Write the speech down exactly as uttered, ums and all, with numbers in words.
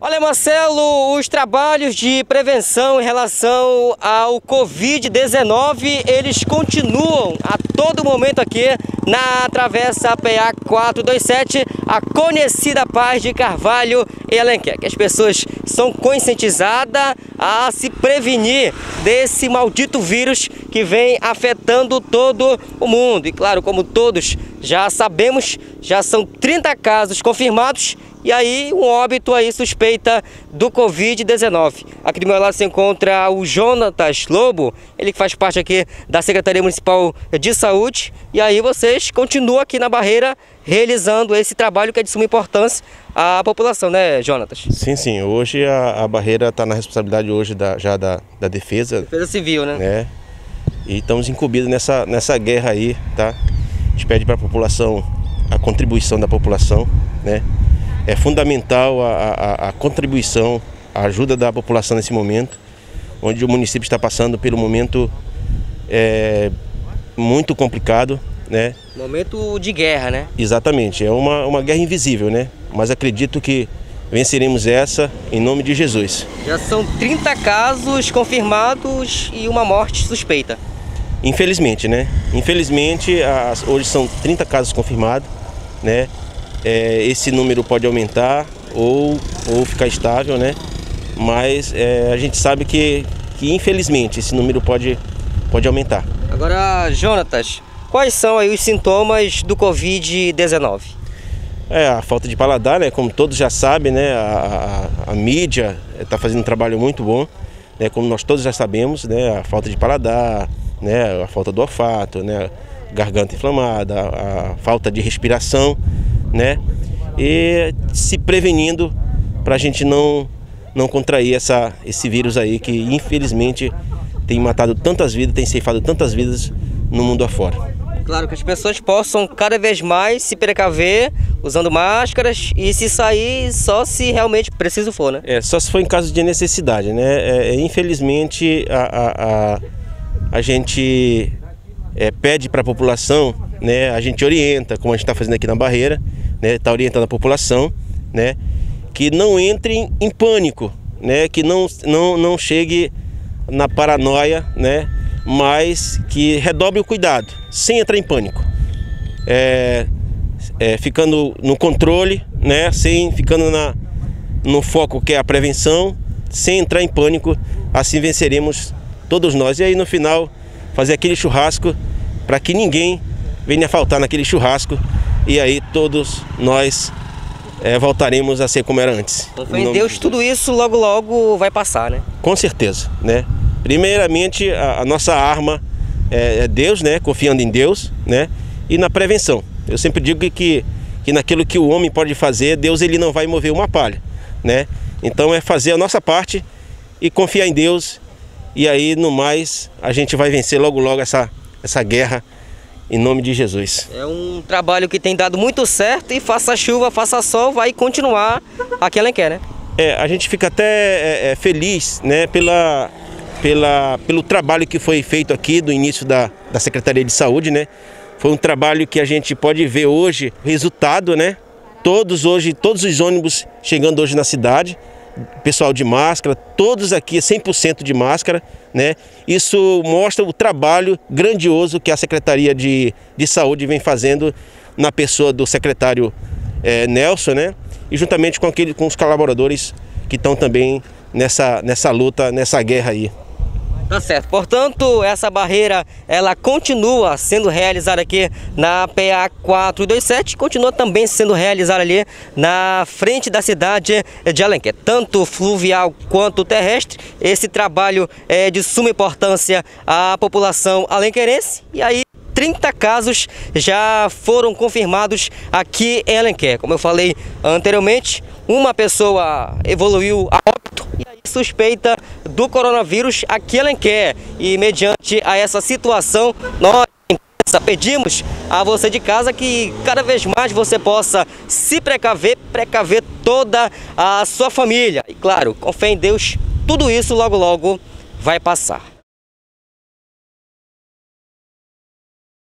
Olha, Marcelo, os trabalhos de prevenção em relação ao Covid dezenove, eles continuam a todo momento aqui na Travessa P A quatrocentos e vinte e sete, a conhecida Paz de Carvalho e Alenquer, que as pessoas são conscientizadas a se prevenir desse maldito vírus que vem afetando todo o mundo. E claro, como todos já sabemos, já são trinta casos confirmados e aí um óbito aí suspeita do Covid dezenove. Aqui do meu lado se encontra o Jonatas Lobo, ele que faz parte aqui da Secretaria Municipal de Saúde. E aí vocês continuam aqui na barreira realizando esse trabalho que é de suma importância à população, né, Jonatas? Sim, sim. Hoje a, a barreira está na responsabilidade hoje da, já da, da defesa. Defesa civil, né? né? E estamos incumbidos nessa, nessa guerra aí, tá? A gente pede para a população, a contribuição da população, né? É fundamental a, a, a contribuição, a ajuda da população nesse momento, onde o município está passando pelo momento é, muito complicado, né? Momento de guerra, né? Exatamente, é uma, uma guerra invisível, né? Mas acredito que venceremos essa em nome de Jesus. Já são trinta casos confirmados e uma morte suspeita. Infelizmente, né? Infelizmente, as, hoje são trinta casos confirmados, né? É, esse número pode aumentar ou, ou ficar estável, né? Mas é, a gente sabe que, que infelizmente esse número pode, pode aumentar. Agora, Jonatas, quais são aí os sintomas do Covid dezenove? É a falta de paladar, né? Como todos já sabem, né? A, a, a mídia está fazendo um trabalho muito bom, né? Como nós todos já sabemos, né? A falta de paladar, né? A falta do olfato, né? Garganta inflamada, a, a falta de respiração, né? E se prevenindo para a gente não, não contrair essa, esse vírus aí que infelizmente tem matado tantas vidas, tem ceifado tantas vidas no mundo afora. Claro que as pessoas possam cada vez mais se precaver usando máscaras e se sair só se realmente preciso for, né? É, só se for em caso de necessidade, né? É, infelizmente a, a, a, a gente é, pede para a população, né? A gente orienta, como a gente está fazendo aqui na barreira, né? Está orientando a população, né? Que não entre em pânico, né? Que não, não, não chegue na paranoia, né? Mas que redobre o cuidado, sem entrar em pânico, é, é, ficando no controle, né? Sem ficando na, no foco que é a prevenção, sem entrar em pânico. Assim venceremos todos nós. E aí no final fazer aquele churrasco para que ninguém venha faltar naquele churrasco e aí todos nós é, voltaremos a ser como era antes. Com fé em Deus, tudo isso logo logo vai passar, né? Com certeza, né? Primeiramente, a, a nossa arma é, é Deus, né? Confiando em Deus, né? E na prevenção. Eu sempre digo que, que, que naquilo que o homem pode fazer, Deus ele não vai mover uma palha, né? Então é fazer a nossa parte e confiar em Deus. E aí, no mais, a gente vai vencer logo logo essa, essa guerra em nome de Jesus. É um trabalho que tem dado muito certo e faça chuva, faça sol, vai continuar aqui em Alenquer, né? É, a gente fica até é, é, feliz, né? Pela... Pela, pelo trabalho que foi feito aqui do início da, da Secretaria de Saúde, né? Foi um trabalho que a gente pode ver hoje o resultado, né? Todos hoje, todos os ônibus chegando hoje na cidade, pessoal de máscara, todos aqui cem por cento de máscara, né? Isso mostra o trabalho grandioso que a Secretaria de, de Saúde vem fazendo na pessoa do secretário é, Nelson, né? E juntamente com, aquele, com os colaboradores que estão também nessa, nessa luta, nessa guerra aí. Tá certo, portanto, essa barreira ela continua sendo realizada aqui na P A quatrocentos e vinte e sete, continua também sendo realizada ali na frente da cidade de Alenquer, tanto fluvial quanto terrestre. Esse trabalho é de suma importância à população alenquerense e aí trinta casos já foram confirmados aqui em Alenquer. Como eu falei anteriormente, uma pessoa evoluiu a óbito e aí suspeita do coronavírus aqui em Alenquer. E mediante a essa situação, nós pedimos a você de casa que cada vez mais você possa se precaver, precaver toda a sua família. E claro, com fé em Deus, tudo isso logo logo vai passar.